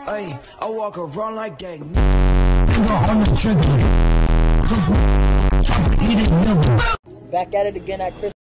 Ay, I walk around like that. Back at it again at Chris.